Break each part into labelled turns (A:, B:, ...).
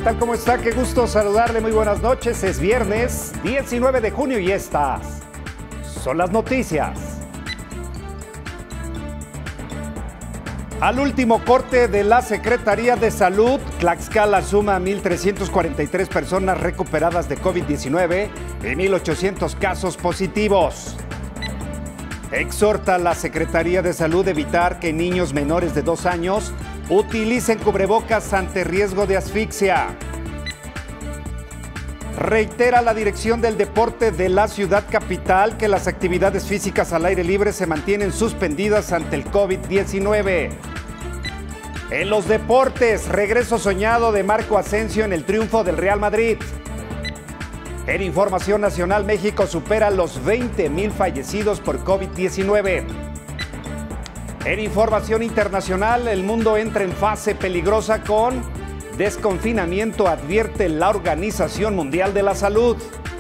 A: tal? ¿Cómo está? Qué gusto saludarle. Muy buenas noches. Es viernes 19 de junio y estas son las noticias. Al último corte de la Secretaría de Salud, Tlaxcala suma 1,343 personas recuperadas de COVID-19 y 1,800 casos positivos. Exhorta a la Secretaría de Salud a evitar que niños menores de 2 años utilicen cubrebocas ante riesgo de asfixia. Reitera la Dirección del Deporte de la ciudad capital que las actividades físicas al aire libre se mantienen suspendidas ante el COVID-19. En los deportes, regreso soñado de Marco Asensio en el triunfo del Real Madrid. En información nacional, México supera los 20,000 fallecidos por COVID-19. En información internacional, el mundo entra en fase peligrosa con desconfinamiento, advierte la Organización Mundial de la Salud.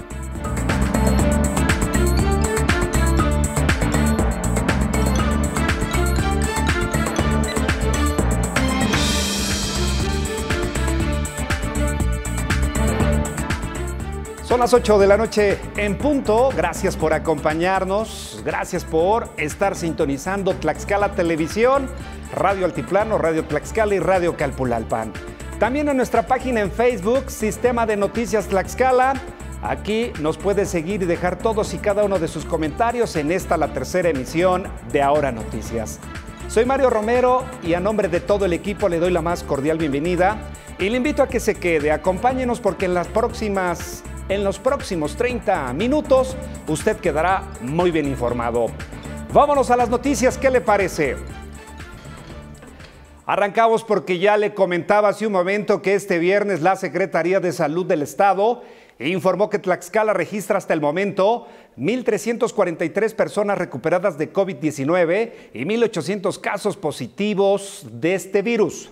A: Son las 8 de la noche en punto. Gracias por acompañarnos. Gracias por estar sintonizando Tlaxcala Televisión, Radio Altiplano, Radio Tlaxcala y Radio Calpulalpan. También en nuestra página en Facebook, Sistema de Noticias Tlaxcala. Aquí nos puede seguir y dejar todos y cada uno de sus comentarios en esta, la tercera emisión de Ahora Noticias. Soy Mario Romero y a nombre de todo el equipo le doy la más cordial bienvenida y le invito a que se quede. Acompáñenos porque en los próximos 30 minutos usted quedará muy bien informado. Vámonos a las noticias, ¿qué le parece? Arrancamos porque ya le comentaba hace un momento que este viernes la Secretaría de Salud del Estado informó que Tlaxcala registra hasta el momento 1,343 personas recuperadas de COVID-19 y 1,800 casos positivos de este virus.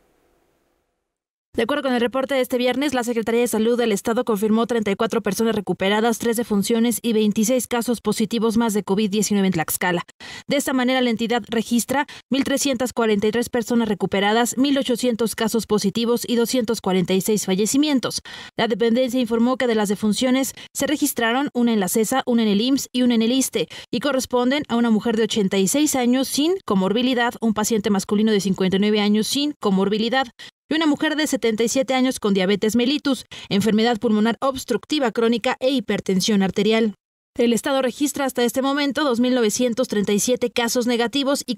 B: De acuerdo con el reporte de este viernes, la Secretaría de Salud del Estado confirmó 34 personas recuperadas, 3 defunciones y 26 casos positivos más de COVID-19 en Tlaxcala. De esta manera, la entidad registra 1,343 personas recuperadas, 1,800 casos positivos y 246 fallecimientos. La dependencia informó que de las defunciones se registraron una en la CESA, una en el IMSS y una en el ISSSTE y corresponden a una mujer de 86 años sin comorbilidad, un paciente masculino de 59 años sin comorbilidad, y una mujer de 77 años con diabetes mellitus, enfermedad pulmonar obstructiva crónica e hipertensión arterial. El Estado registra hasta este momento 2,937 casos negativos y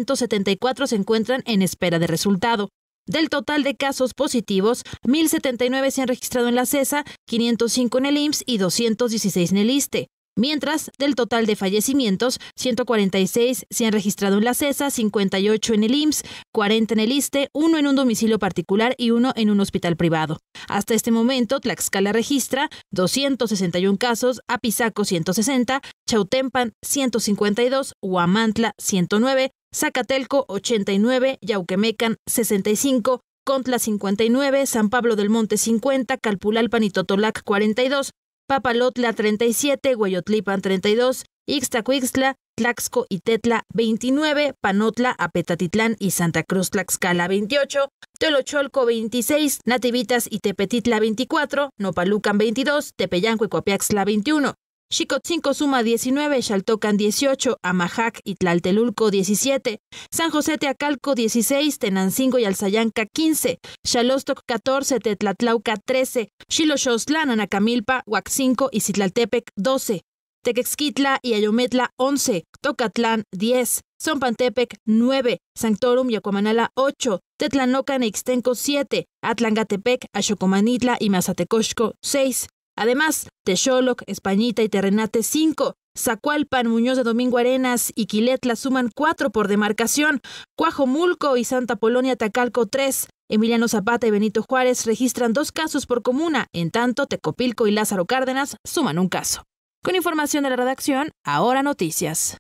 B: 474 se encuentran en espera de resultado. Del total de casos positivos, 1,079 se han registrado en la CESA, 505 en el IMSS y 216 en el ISSSTE. Mientras, del total de fallecimientos, 146 se han registrado en la CESA, 58 en el IMSS, 40 en el ISSSTE, 1 en un domicilio particular y 1 en un hospital privado. Hasta este momento, Tlaxcala registra 261 casos, Apizaco 160, Chautempan 152, Huamantla 109, Zacatelco 89, Yauquemecan 65, Contla 59, San Pablo del Monte 50, Calpulalpan y Totolac 42, Papalotla 37, Hueyotlipan 32, Ixtacuixtla, Tlaxco y Tetla 29, Panotla, Apetatitlán y Santa Cruz Tlaxcala 28, Teolocholco 26, Nativitas y Tepetitla 24, Nopalucan 22, Tepeyanco y Coapiaxtla 21. Xicotzinco suma 19, Xaltocan 18, Amajac y Tlaltelulco 17, San José Teacalco 16, Tenancingo y Alzayanca 15, Xalostoc 14, Tetlatlauca 13, Xiloxostlán, Anacamilpa, Huaxinco y Citlaltepec 12, Tequexquitla y Ayometla 11, Tocatlán 10, Zompantepec 9, Sanctorum y Acuamanala 8, Tetlanocan e Ixtenco 7, Atlangatepec, Axocomanitla y Mazatecoxco 6. Además, Texoloc, Españita y Terrenate 5, Zacualpan, Muñoz de Domingo Arenas y Quiletla suman 4 por demarcación, Cuajomulco y Santa Polonia Tacalco 3, Emiliano Zapata y Benito Juárez registran 2 casos por comuna, en tanto Tecopilco y Lázaro Cárdenas suman 1 caso. Con información de la redacción, Ahora Noticias.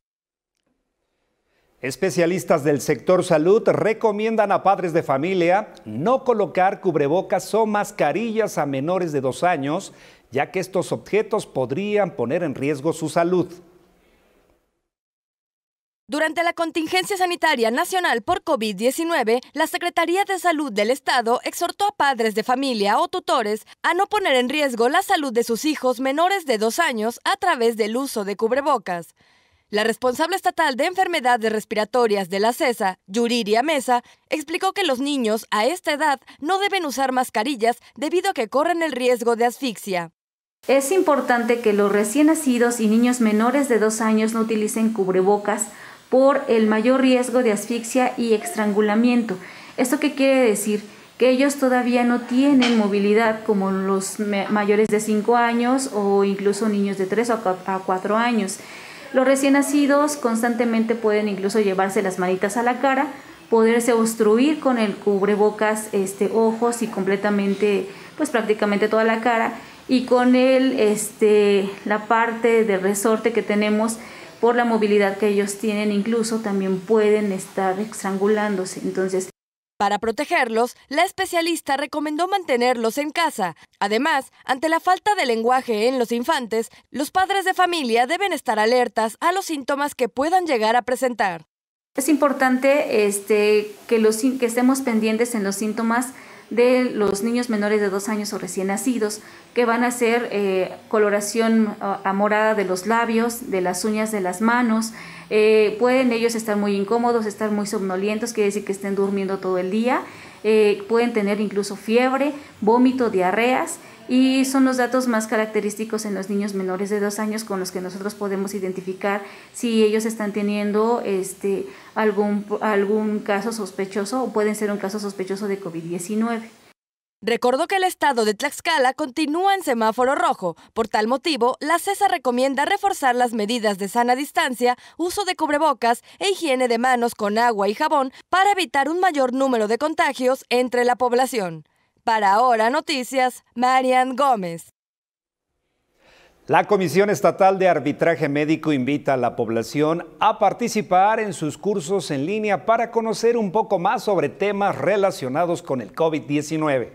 A: Especialistas del sector salud recomiendan a padres de familia no colocar cubrebocas o mascarillas a menores de 2 años, ya que estos objetos podrían poner en riesgo su salud.
C: Durante la contingencia sanitaria nacional por COVID-19, la Secretaría de Salud del Estado exhortó a padres de familia o tutores a no poner en riesgo la salud de sus hijos menores de 2 años a través del uso de cubrebocas. La responsable estatal de enfermedades respiratorias de la CESA, Yuriria Mesa, explicó que los niños a esta edad no deben usar mascarillas debido a que corren el riesgo de asfixia.
D: Es importante que los recién nacidos y niños menores de 2 años no utilicen cubrebocas por el mayor riesgo de asfixia y estrangulamiento. ¿Esto qué quiere decir? Que ellos todavía no tienen movilidad como los mayores de 5 años o incluso niños de 3 a 4 años. Los recién nacidos constantemente pueden incluso llevarse las manitas a la cara, poderse obstruir con el cubrebocas ojos y completamente, pues prácticamente toda la cara, y con la parte del resorte que tenemos, por la movilidad que ellos tienen, incluso también pueden estar estrangulándose. Entonces,
C: para protegerlos, la especialista recomendó mantenerlos en casa. Además, ante la falta de lenguaje en los infantes, los padres de familia deben estar alertas a los síntomas que puedan llegar a presentar.
D: Es importante que estemos pendientes en los síntomas de los niños menores de 2 años o recién nacidos, que van a ser coloración amorada de los labios, de las uñas de las manos. Pueden ellos estar muy incómodos, estar muy somnolientos, quiere decir que estén durmiendo todo el día. Pueden tener incluso fiebre, vómito, diarreas, y son los datos más característicos en los niños menores de 2 años con los que nosotros podemos identificar si ellos están teniendo algún caso sospechoso o pueden ser un caso sospechoso de COVID-19.
C: Recordó que el estado de Tlaxcala continúa en semáforo rojo. Por tal motivo, la CESA recomienda reforzar las medidas de sana distancia, uso de cubrebocas e higiene de manos con agua y jabón para evitar un mayor número de contagios entre la población. Para Ahora Noticias, Marian Gómez.
A: La Comisión Estatal de Arbitraje Médico invita a la población a participar en sus cursos en línea para conocer un poco más sobre temas relacionados con el COVID-19.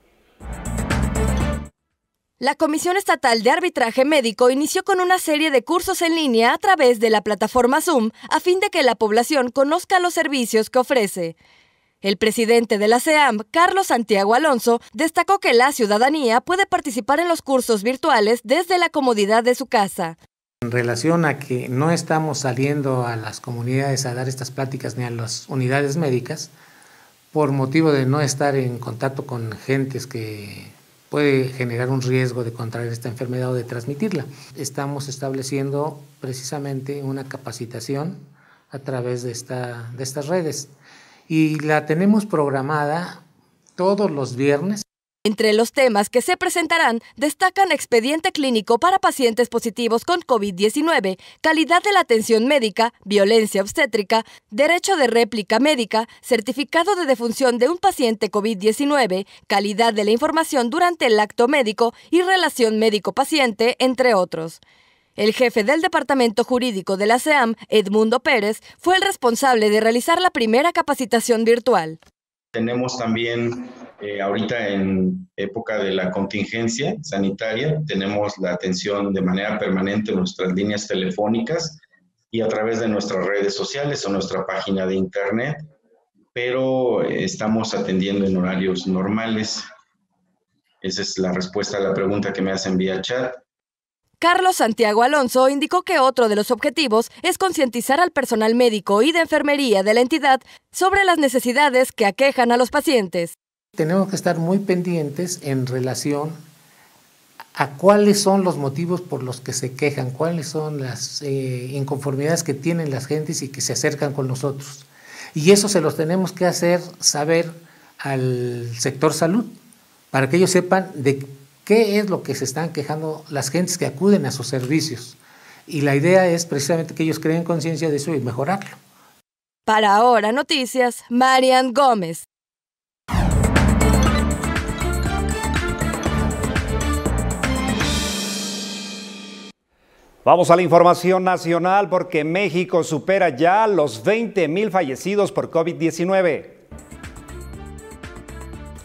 C: La Comisión Estatal de Arbitraje Médico inició con una serie de cursos en línea a través de la plataforma Zoom a fin de que la población conozca los servicios que ofrece. El presidente de la CEAM, Carlos Santiago Alonso, destacó que la ciudadanía puede participar en los cursos virtuales desde la comodidad de su casa.
E: En relación a que no estamos saliendo a las comunidades a dar estas pláticas ni a las unidades médicas, por motivo de no estar en contacto con gentes que puede generar un riesgo de contraer esta enfermedad o de transmitirla. Estamos estableciendo precisamente una capacitación a través de estas redes. Y la tenemos programada todos los viernes.
C: Entre los temas que se presentarán destacan expediente clínico para pacientes positivos con COVID-19, calidad de la atención médica, violencia obstétrica, derecho de réplica médica, certificado de defunción de un paciente COVID-19, calidad de la información durante el acto médico y relación médico-paciente, entre otros. El jefe del Departamento Jurídico de la CEAM, Edmundo Pérez, fue el responsable de realizar la primera capacitación virtual.
F: Tenemos también, ahorita en época de la contingencia sanitaria, tenemos la atención de manera permanente en nuestras líneas telefónicas y a través de nuestras redes sociales o nuestra página de internet, pero estamos atendiendo en horarios normales. Esa es la respuesta a la pregunta que me hacen vía chat.
C: Carlos Santiago Alonso indicó que otro de los objetivos es concientizar al personal médico y de enfermería de la entidad sobre las necesidades que aquejan a los pacientes.
E: Tenemos que estar muy pendientes en relación a cuáles son los motivos por los que se quejan, cuáles son las inconformidades que tienen las gentes y que se acercan con nosotros. Y eso se los tenemos que hacer saber al sector salud, para que ellos sepan de qué es lo que se están quejando las gentes que acuden a sus servicios. Y la idea es precisamente que ellos creen conciencia de eso y mejorarlo.
C: Para Ahora Noticias, Marian Gómez.
A: Vamos a la información nacional porque México supera ya los 20,000 fallecidos por COVID-19.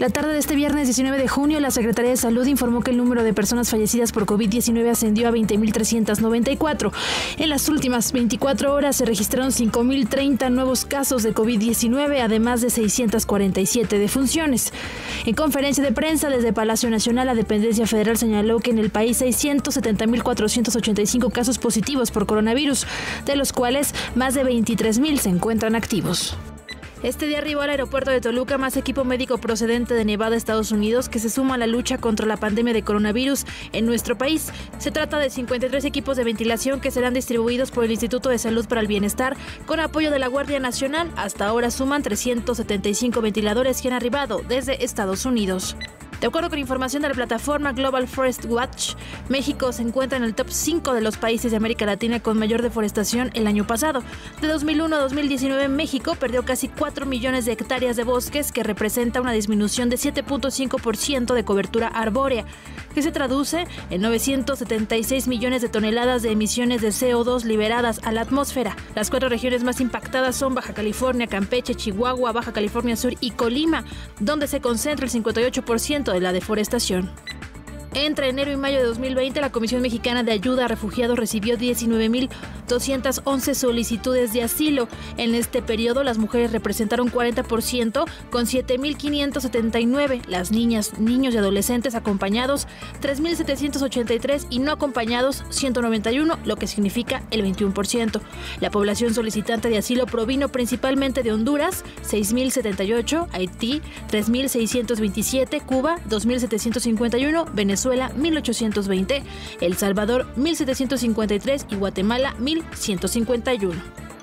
B: La tarde de este viernes 19 de junio, la Secretaría de Salud informó que el número de personas fallecidas por COVID-19 ascendió a 20.394. En las últimas 24 horas se registraron 5.030 nuevos casos de COVID-19, además de 647 defunciones. En conferencia de prensa desde Palacio Nacional, la dependencia federal señaló que en el país hay 170.485 casos positivos por coronavirus, de los cuales más de 23.000 se encuentran activos. Este día arribó al aeropuerto de Toluca más equipo médico procedente de Nevada, Estados Unidos, que se suma a la lucha contra la pandemia de coronavirus en nuestro país. Se trata de 53 equipos de ventilación que serán distribuidos por el Instituto de Salud para el Bienestar con apoyo de la Guardia Nacional. Hasta ahora suman 375 ventiladores que han arribado desde Estados Unidos. De acuerdo con información de la plataforma Global Forest Watch, México se encuentra en el top 5 de los países de América Latina con mayor deforestación el año pasado. De 2001 a 2019, México perdió casi 4 millones de hectáreas de bosques, que representa una disminución de 7.5% de cobertura arbórea, que se traduce en 976 millones de toneladas de emisiones de CO2 liberadas a la atmósfera. Las 4 regiones más impactadas son Baja California, Campeche, Chihuahua, Baja California Sur y Colima, donde se concentra el 58% de la deforestación. Entre enero y mayo de 2020, la Comisión Mexicana de Ayuda a Refugiados recibió 19.211 solicitudes de asilo. En este periodo, las mujeres representaron 40%, con 7.579, las niñas, niños y adolescentes acompañados, 3.783 y no acompañados, 191, lo que significa el 21%. La población solicitante de asilo provino principalmente de Honduras, 6.078, Haití, 3.627, Cuba, 2.751, Venezuela, 1.820, El Salvador, 1.753 y Guatemala, 1.151.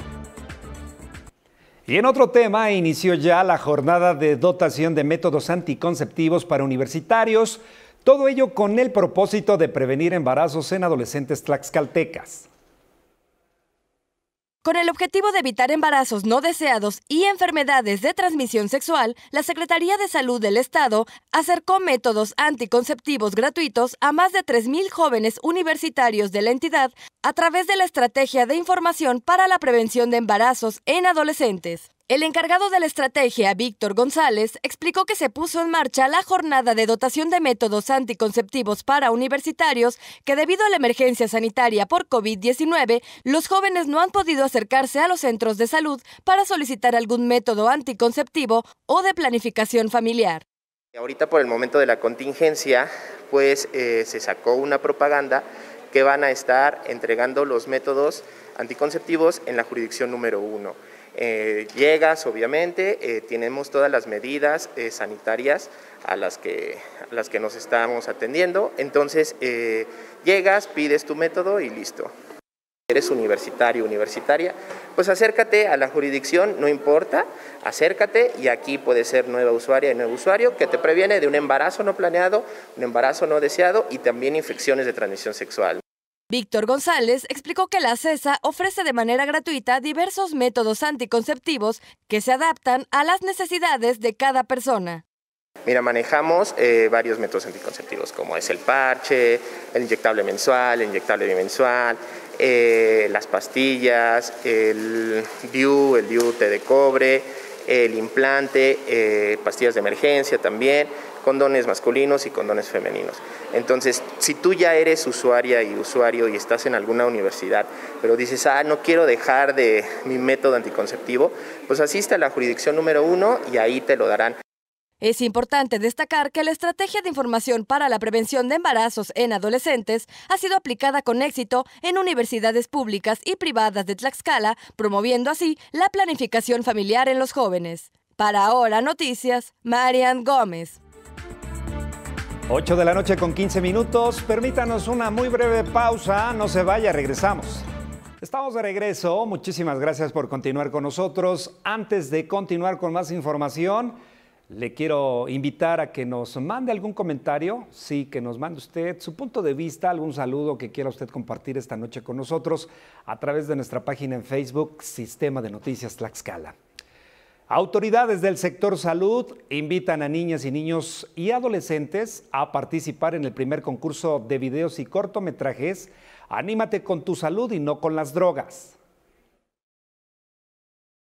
A: Y en otro tema, inició ya la jornada de dotación de métodos anticonceptivos para universitarios, todo ello con el propósito de prevenir embarazos en adolescentes tlaxcaltecas.
C: Con el objetivo de evitar embarazos no deseados y enfermedades de transmisión sexual, la Secretaría de Salud del Estado acercó métodos anticonceptivos gratuitos a más de 3.000 jóvenes universitarios de la entidad a través de la Estrategia de Información para la Prevención de Embarazos en Adolescentes. El encargado de la estrategia, Víctor González, explicó que se puso en marcha la jornada de dotación de métodos anticonceptivos para universitarios que, debido a la emergencia sanitaria por COVID-19, los jóvenes no han podido acercarse a los centros de salud para solicitar algún método anticonceptivo o de planificación familiar.
G: Ahorita, por el momento de la contingencia, pues se sacó una propaganda que van a estar entregando los métodos anticonceptivos en la jurisdicción número 1. Llegas, obviamente, tenemos todas las medidas sanitarias a las que nos estamos atendiendo, entonces llegas, pides tu método y listo. Eres universitario, universitaria, pues acércate a la jurisdicción, no importa, acércate y aquí puede ser nueva usuaria y nuevo usuario que te previene de un embarazo no planeado, un embarazo no deseado y también infecciones de transmisión sexual.
C: Víctor González explicó que la CESA ofrece de manera gratuita diversos métodos anticonceptivos que se adaptan a las necesidades de cada persona.
G: Mira, manejamos varios métodos anticonceptivos, como es el parche, el inyectable mensual, el inyectable bimensual, las pastillas, el DIU té de cobre, el implante, pastillas de emergencia también, condones masculinos y condones femeninos. Entonces, si tú ya eres usuaria y usuario y estás en alguna universidad, pero dices, no quiero dejar de mi método anticonceptivo, pues asiste a la jurisdicción número 1 y ahí te lo darán.
C: Es importante destacar que la Estrategia de Información para la Prevención de Embarazos en Adolescentes ha sido aplicada con éxito en universidades públicas y privadas de Tlaxcala, promoviendo así la planificación familiar en los jóvenes. Para Ahora Noticias, Marian Gómez.
A: 8 de la noche con 15 minutos. Permítanos una muy breve pausa. No se vaya, regresamos. Estamos de regreso. Muchísimas gracias por continuar con nosotros. Antes de continuar con más información, le quiero invitar a que nos mande algún comentario. Sí, que nos mande usted su punto de vista, algún saludo que quiera usted compartir esta noche con nosotros a través de nuestra página en Facebook, Sistema de Noticias Tlaxcala. Autoridades del sector salud invitan a niñas y niños y adolescentes a participar en el primer concurso de videos y cortometrajes Anímate con tu salud y no con las drogas.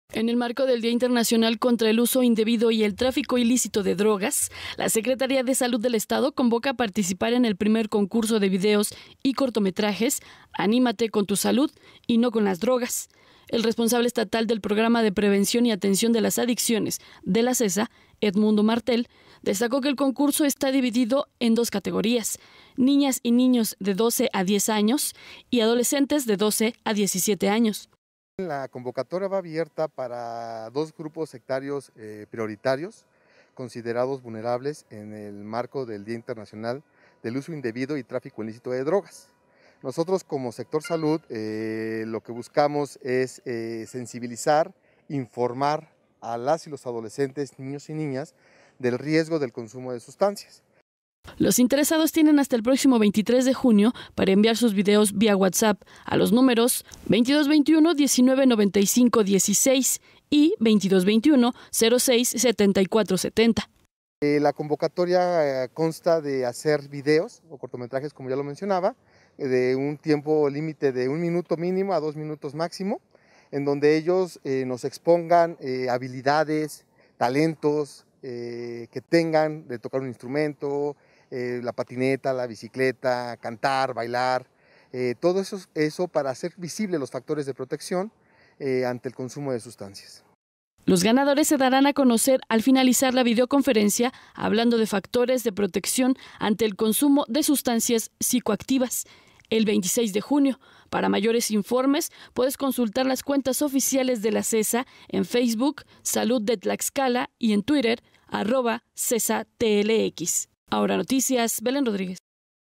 H: En el marco del Día Internacional contra el Uso Indebido y el Tráfico Ilícito de Drogas, la Secretaría de Salud del Estado convoca a participar en el primer concurso de videos y cortometrajes Anímate con tu salud y no con las drogas. El responsable estatal del Programa de Prevención y Atención de las Adicciones de la CESA, Edmundo Martel, destacó que el concurso está dividido en 2 categorías: niñas y niños de 12 a 10 años y adolescentes de 12 a 17 años.
I: La convocatoria va abierta para 2 grupos sectarios prioritarios considerados vulnerables en el marco del Día Internacional del Uso Indebido y Tráfico Ilícito de Drogas. Nosotros como sector salud lo que buscamos es sensibilizar, informar a las y los adolescentes, niños y niñas del riesgo del consumo de sustancias.
H: Los interesados tienen hasta el próximo 23 de junio para enviar sus videos vía WhatsApp a los números 2221 1995 16 y 2221 06 74 70.
I: La convocatoria consta de hacer videos o cortometrajes, como ya lo mencionaba, de un tiempo límite de 1 minuto mínimo a 2 minutos máximo, en donde ellos nos expongan habilidades, talentos que tengan de tocar un instrumento, la patineta, la bicicleta, cantar, bailar, todo eso para hacer visibles los factores de protección ante el consumo de sustancias.
H: Los ganadores se darán a conocer al finalizar la videoconferencia hablando de factores de protección ante el consumo de sustancias psicoactivas el 26 de junio. Para mayores informes puedes consultar las cuentas oficiales de la CESA en Facebook, Salud de Tlaxcala, y en Twitter, @CESATLX. Ahora Noticias, Belén Rodríguez.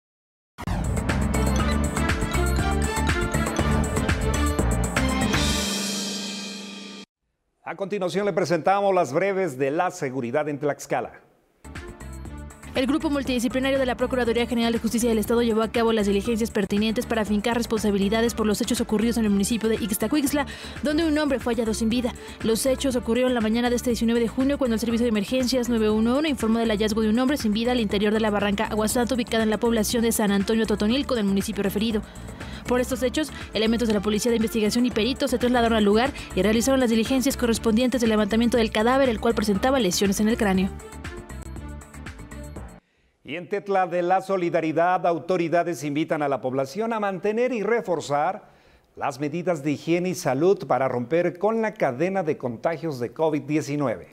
A: A continuación le presentamos las breves de la seguridad en Tlaxcala.
B: El grupo multidisciplinario de la Procuraduría General de Justicia del Estado llevó a cabo las diligencias pertinentes para afincar responsabilidades por los hechos ocurridos en el municipio de Ixtacuixtla, donde un hombre fue hallado sin vida. Los hechos ocurrieron la mañana de este 19 de junio, cuando el Servicio de Emergencias 911 informó del hallazgo de un hombre sin vida al interior de la barranca Aguasanto, ubicada en la población de San Antonio Totonilco, del municipio referido. Por estos hechos, elementos de la Policía de Investigación y peritos se trasladaron al lugar y realizaron las diligencias correspondientes del levantamiento del cadáver, el cual presentaba lesiones en el cráneo.
A: Y en Tetla de la Solidaridad, autoridades invitan a la población a mantener y reforzar las medidas de higiene y salud para romper con la cadena de contagios de COVID-19.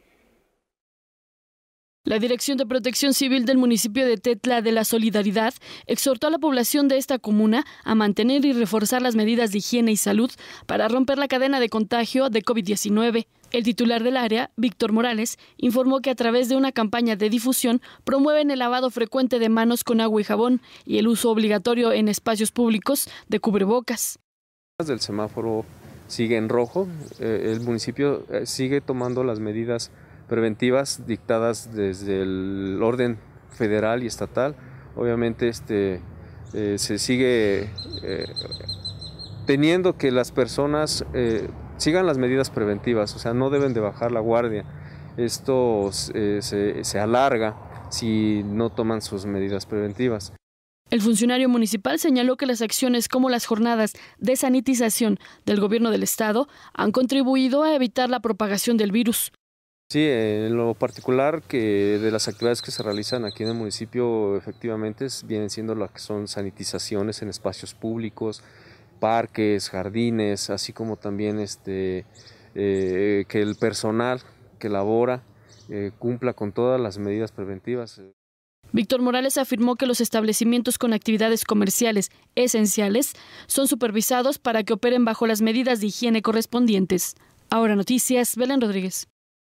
H: La Dirección de Protección Civil del municipio de Tetla de la Solidaridad exhortó a la población de esta comuna a mantener y reforzar las medidas de higiene y salud para romper la cadena de contagio de COVID-19. El titular del área, Víctor Morales, informó que a través de una campaña de difusión promueven el lavado frecuente de manos con agua y jabón y el uso obligatorio en espacios públicos de cubrebocas.
J: El semáforo sigue en rojo, el municipio sigue tomando las medidas preventivas dictadas desde el orden federal y estatal. Obviamente se sigue teniendo que las personas sigan las medidas preventivas, o sea, no deben de bajar la guardia. Esto se alarga si no toman sus medidas preventivas.
H: El funcionario municipal señaló que las acciones como las jornadas de sanitización del gobierno del estado han contribuido a evitar la propagación del virus.
J: Sí, en lo particular que de las actividades que se realizan aquí en el municipio efectivamente vienen siendo las que son sanitizaciones en espacios públicos, parques, jardines, así como también que el personal que labora cumpla con todas las medidas preventivas.
H: Víctor Morales afirmó que los establecimientos con actividades comerciales esenciales son supervisados para que operen bajo las medidas de higiene correspondientes. Ahora Noticias, Belén Rodríguez.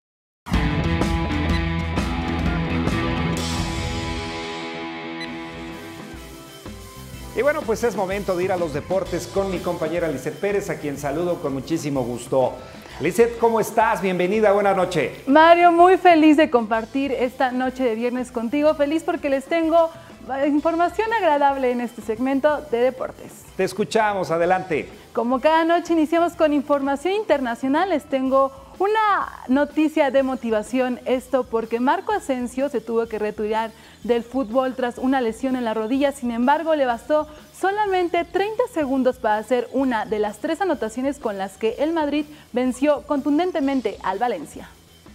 A: Y bueno, pues es momento de ir a los deportes con mi compañera Lisette Pérez, a quien saludo con muchísimo gusto. Lisette, ¿cómo estás? Bienvenida, buena noche.
K: Mario, muy feliz de compartir esta noche de viernes contigo. Feliz porque les tengo información agradable en este segmento de deportes.
A: Te escuchamos, adelante.
K: Como cada noche iniciamos con información internacional, les tengo Una noticia de motivación, esto porque Marco Asensio se tuvo que retirar del fútbol tras una lesión en la rodilla. Sin embargo, le bastó solamente 30 segundos para hacer una de las 3 anotaciones con las que el Madrid venció contundentemente al Valencia.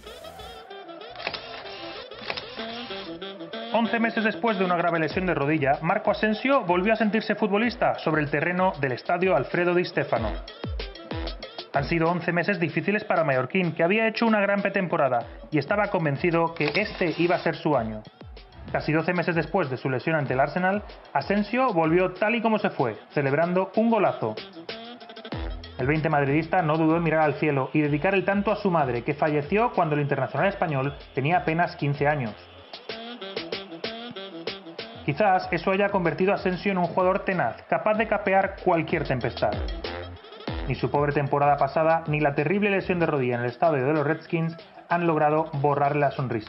L: 11 meses después de una grave lesión de rodilla, Marco Asensio volvió a sentirse futbolista sobre el terreno del estadio Alfredo Di Stéfano. Han sido 11 meses difíciles para Mallorquín, que había hecho una gran pretemporada y estaba convencido que este iba a ser su año. Casi 12 meses después de su lesión ante el Arsenal, Asensio volvió tal y como se fue, celebrando un golazo. El 20 madridista no dudó en mirar al cielo y dedicar el tanto a su madre, que falleció cuando el internacional español tenía apenas 15 años. Quizás eso haya convertido a Asensio en un jugador tenaz, capaz de capear cualquier tempestad. Ni su pobre temporada pasada, ni la terrible lesión de rodilla en el estadio de los Redskins han logrado borrarle la sonrisa.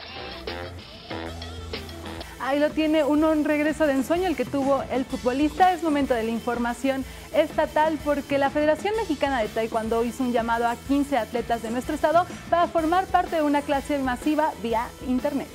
K: Ahí lo tiene, un regreso de ensueño el que tuvo el futbolista. Es momento de la información estatal porque la Federación Mexicana de Taekwondo hizo un llamado a 15 atletas de nuestro estado para formar parte de una clase masiva vía internet.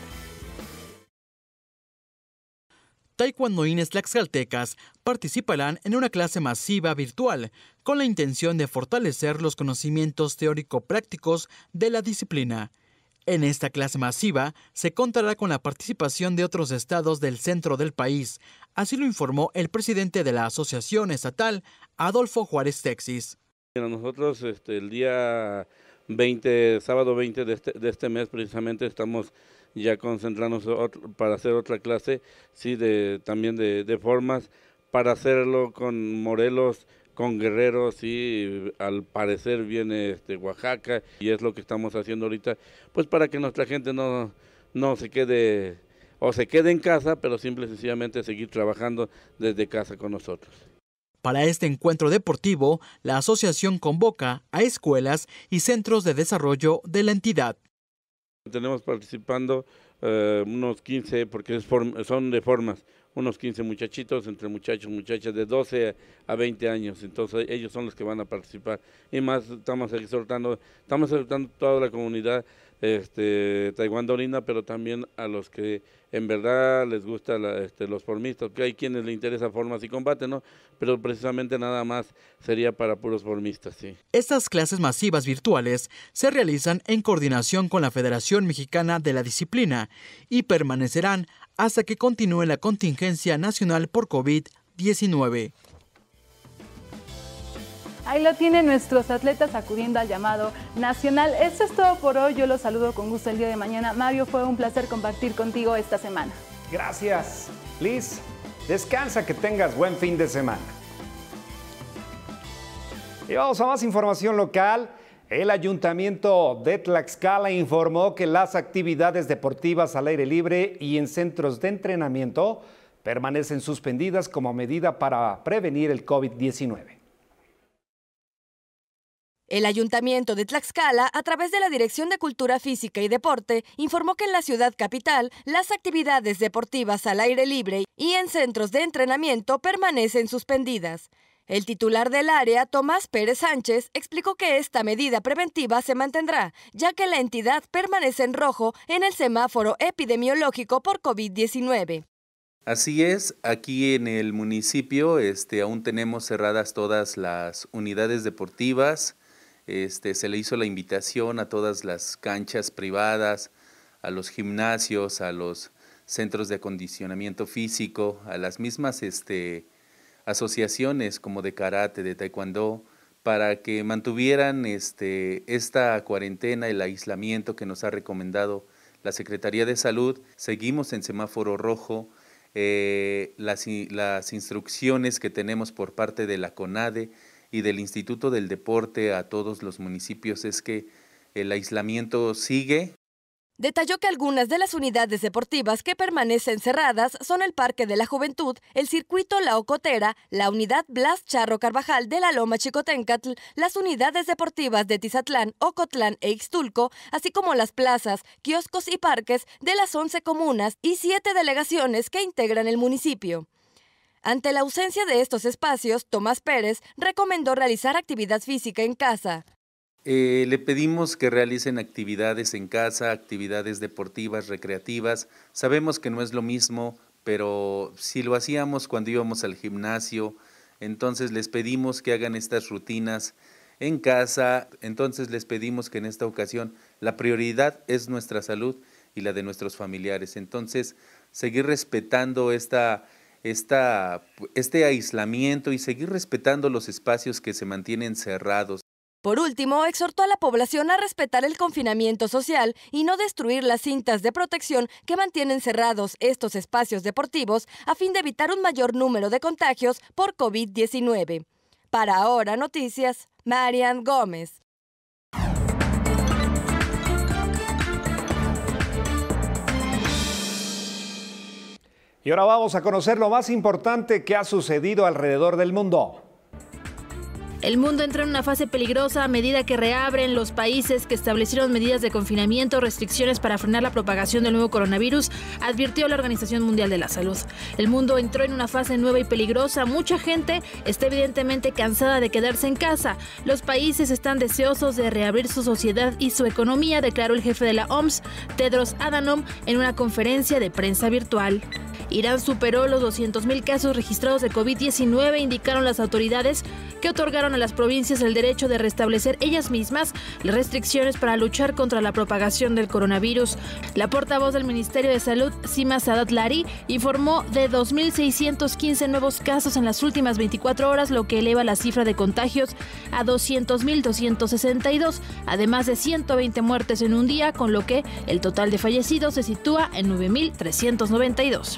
M: Taekwondoines tlaxcaltecas participarán en una clase masiva virtual con la intención de fortalecer los conocimientos teórico-prácticos de la disciplina. En esta clase masiva se contará con la participación de otros estados del centro del país, así lo informó el presidente de la Asociación Estatal, Adolfo Juárez Texis.
N: Nosotros el día 20, sábado 20 de este mes precisamente estamos ya concentrarnos para hacer otra clase, sí, también de formas, para hacerlo con Morelos, con Guerrero, sí, al parecer viene Oaxaca, y es lo que estamos haciendo ahorita, pues para que nuestra gente no se quede, o se quede en casa, pero simple y sencillamente seguir trabajando desde casa con nosotros.
M: Para este encuentro deportivo, la asociación convoca a escuelas y centros de desarrollo de la entidad.
N: Tenemos participando unos 15, porque son de formas, unos 15 muchachitos, entre muchachos y muchachas de 12 a 20 años, entonces ellos son los que van a participar. Y más estamos exhortando a toda la comunidad taekwondolina, pero también a los que en verdad les gusta los formistas, que hay quienes les interesa formas y combate, ¿no? Pero precisamente nada más sería para puros formistas, sí.
M: Estas clases masivas virtuales se realizan en coordinación con la Federación Mexicana de la Disciplina y permanecerán hasta que continúe la contingencia nacional por COVID-19.
K: Ahí lo tienen nuestros atletas acudiendo al llamado nacional. Esto es todo por hoy. Yo los saludo con gusto el día de mañana. Mario, fue un placer compartir contigo esta semana.
A: Gracias. Liz, descansa, que tengas buen fin de semana. Y vamos a más información local. El Ayuntamiento de Tlaxcala informó que las actividades deportivas al aire libre y en centros de entrenamiento permanecen suspendidas como medida para prevenir el COVID-19.
C: El Ayuntamiento de Tlaxcala, a través de la Dirección de Cultura Física y Deporte, informó que en la ciudad capital las actividades deportivas al aire libre y en centros de entrenamiento permanecen suspendidas. El titular del área, Tomás Pérez Sánchez, explicó que esta medida preventiva se mantendrá, ya que la entidad permanece en rojo en el semáforo epidemiológico por COVID-19.
O: Así es, aquí en el municipio aún tenemos cerradas todas las unidades deportivas. Se le hizo la invitación a todas las canchas privadas, a los gimnasios, a los centros de acondicionamiento físico, a las mismas asociaciones como de karate, de taekwondo, para que mantuvieran esta cuarentena, el aislamiento que nos ha recomendado la Secretaría de Salud. Seguimos en semáforo rojo. Las instrucciones que tenemos por parte de la CONADE y del Instituto del Deporte a todos los municipios es que el aislamiento sigue.
C: Detalló que algunas de las unidades deportivas que permanecen cerradas son el Parque de la Juventud, el Circuito La Ocotera, la Unidad Blas Charro Carvajal de la Loma Chicotencatl, las unidades deportivas de Tizatlán, Ocotlán e Ixtulco, así como las plazas, kioscos y parques de las 11 comunas y 7 delegaciones que integran el municipio. Ante la ausencia de estos espacios, Tomás Pérez recomendó realizar actividad física en casa.
O: Le pedimos que realicen actividades en casa, actividades deportivas, recreativas. Sabemos que no es lo mismo, pero si lo hacíamos cuando íbamos al gimnasio, entonces les pedimos que hagan estas rutinas en casa. Entonces les pedimos que en esta ocasión la prioridad es nuestra salud y la de nuestros familiares. Entonces, seguir respetando este aislamiento y seguir respetando los espacios que se mantienen cerrados.
C: Por último, exhortó a la población a respetar el confinamiento social y no destruir las cintas de protección que mantienen cerrados estos espacios deportivos a fin de evitar un mayor número de contagios por COVID-19. Para Ahora Noticias, Marian Gómez.
A: Y ahora vamos a conocer lo más importante que ha sucedido alrededor del mundo.
B: El mundo entra en una fase peligrosa a medida que reabren los países que establecieron medidas de confinamiento o restricciones para frenar la propagación del nuevo coronavirus, advirtió la Organización Mundial de la Salud. El mundo entró en una fase nueva y peligrosa. Mucha gente está evidentemente cansada de quedarse en casa. Los países están deseosos de reabrir su sociedad y su economía, declaró el jefe de la OMS, Tedros Adhanom, en una conferencia de prensa virtual. Irán superó los 200.000 casos registrados de COVID-19, indicaron las autoridades, que otorgaron a las provincias el derecho de restablecer ellas mismas las restricciones para luchar contra la propagación del coronavirus. La portavoz del Ministerio de Salud, Sima Sadat Lari, informó de 2.615 nuevos casos en las últimas 24 horas, lo que eleva la cifra de contagios a 200.262, además de 120 muertes en un día, con lo que el total de fallecidos se sitúa en 9.392.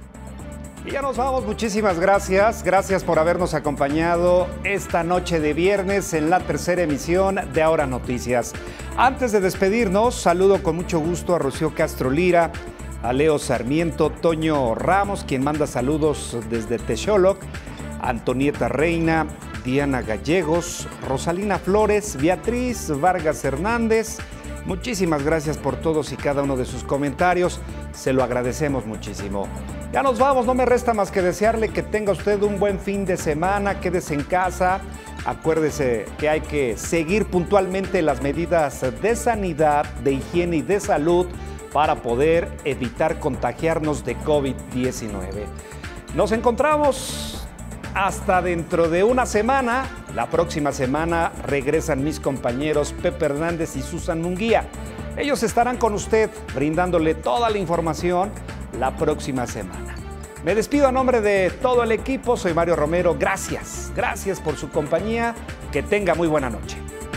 A: Y ya nos vamos, muchísimas gracias. Gracias por habernos acompañado esta noche de viernes en la tercera emisión de Ahora Noticias. Antes de despedirnos, saludo con mucho gusto a Rocío Castro Lira, a Leo Sarmiento, Toño Ramos, quien manda saludos desde Texoloc, Antonieta Reina, Diana Gallegos, Rosalina Flores, Beatriz Vargas Hernández. Muchísimas gracias por todos y cada uno de sus comentarios. Se lo agradecemos muchísimo. Ya nos vamos, no me resta más que desearle que tenga usted un buen fin de semana, quédese en casa. Acuérdese que hay que seguir puntualmente las medidas de sanidad, de higiene y de salud para poder evitar contagiarnos de COVID-19. Nos encontramos hasta dentro de una semana. La próxima semana regresan mis compañeros Pepe Hernández y Susan Munguía. Ellos estarán con usted brindándole toda la información la próxima semana. Me despido a nombre de todo el equipo, soy Mario Romero, gracias por su compañía, que tenga muy buena noche.